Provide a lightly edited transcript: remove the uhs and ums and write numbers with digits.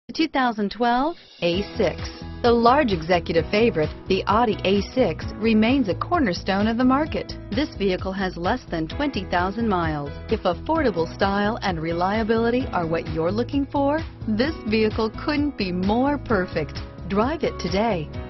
The 2012 A6. The large executive favorite, the Audi A6, remains a cornerstone of the market. This vehicle has less than 20,000 miles. If affordable style and reliability are what you're looking for, this vehicle couldn't be more perfect. Drive it today.